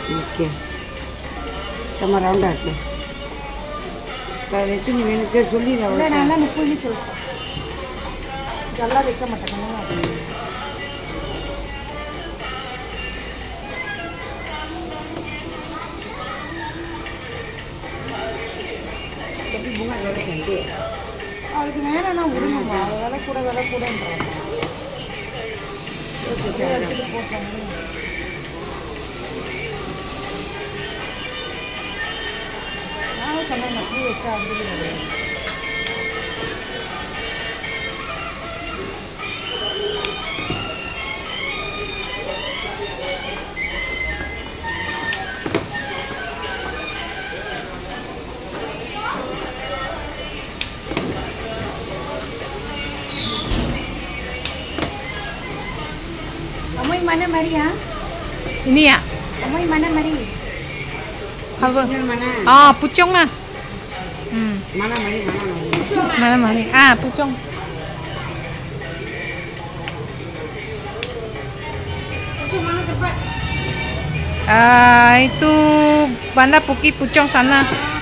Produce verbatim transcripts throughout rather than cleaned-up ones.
Okay செம்ம ரவுண்டாக இருக்கு. வேறு எத்தனை வேணுக்கு சொல்லி இல்லை நல்லா முப்பதுன்னு சொல்லிட்டேன். இதெல்லாம் வைக்க மாட்டேன். எப்படி பூங்கா வேலை செஞ்சு அவளுக்கு வேணாம் நான் விடணுமா, விலை கூட விலை கூடன்றாங்க. எடுத்துகிட்டு போட்டாங்க. நானும் சொன்னேன் பூ வச்சா அப்படி Amoy mana mari ya? Ini ya? Amoy mana mari? Apa? mana? Ah, pucung lah. Hmm. Mana mari, mana mari? Mana mari? Ah, pucung. Itu mana tempat? Ah, itu Banda Bukit Pucung sana.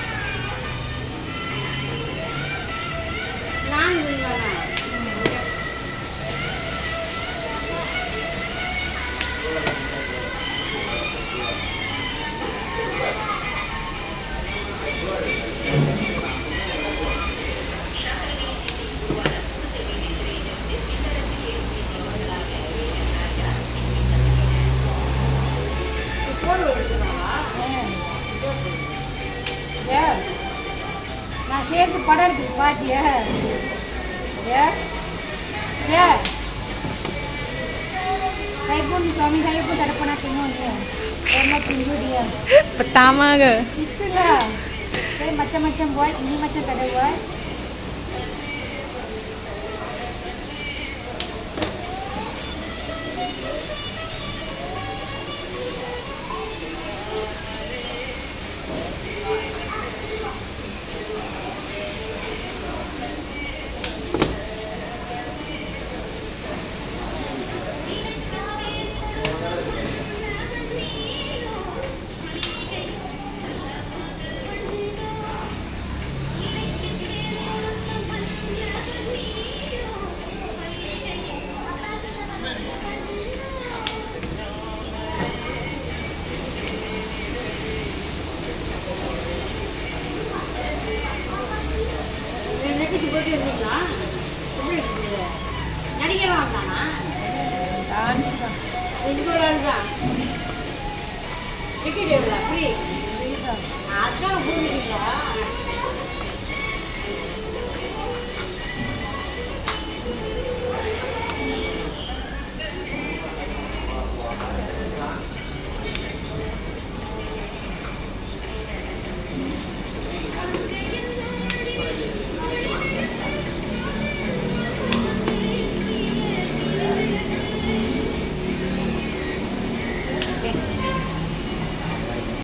நான் சேர்த்து படம் எடுத்து பாத்தியா? Ya, ya. Saya pun suami saya pun tak ada pernah tengok dia. Saya nak tunjuk dia. Pertama ke? Itulah. Saya macam-macam buat, ini macam tak ada buat. நடிகரா வந்தானா? Dance தான். இது ஒரு ஆள் தான். டிக்கெட் எவ்வளோ? ஃப்ரீ. ஃப்ரீ தான். அதான் போகிறீங்களா?